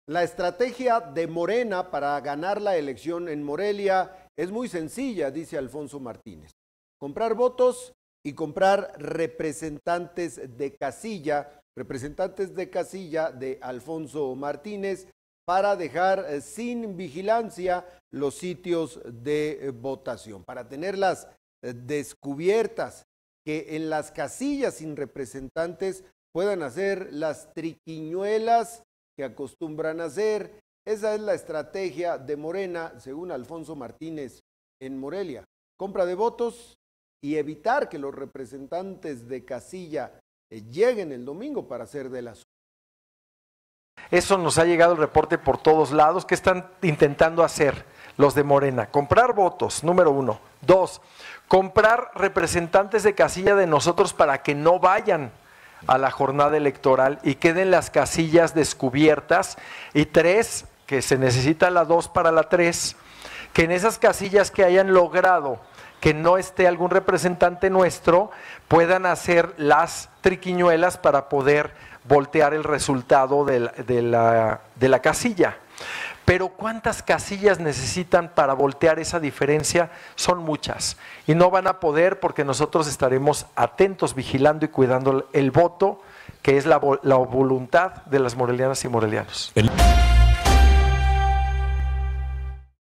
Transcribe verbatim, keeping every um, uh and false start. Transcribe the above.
La estrategia de Morena para ganar la elección en Morelia es muy sencilla, dice Alfonso Martínez. Comprar votos y comprar representantes de casilla, representantes de casilla de Alfonso Martínez para dejar eh, sin vigilancia los sitios de eh, votación, para tenerlas eh, descubiertas, que en las casillas sin representantes puedan hacer las triquiñuelas que acostumbran a hacer. Esa es la estrategia de Morena, según Alfonso Martínez, en Morelia. Compra de votos y evitar que los representantes de casilla eh, lleguen el domingo para hacer de las. Eso nos ha llegado el reporte por todos lados. ¿Qué están intentando hacer los de Morena? Comprar votos, número uno. Dos, comprar representantes de casilla de nosotros para que no vayan a la jornada electoral y queden las casillas descubiertas. Y tres, que se necesita la dos para la tres, que en esas casillas que hayan logrado que no esté algún representante nuestro, puedan hacer las triquiñuelas para poder voltear el resultado de la, de la, de la casilla. Pero ¿cuántas casillas necesitan para voltear esa diferencia? Son muchas. Y no van a poder porque nosotros estaremos atentos, vigilando y cuidando el voto, que es la, la voluntad de las morelianas y morelianos. El...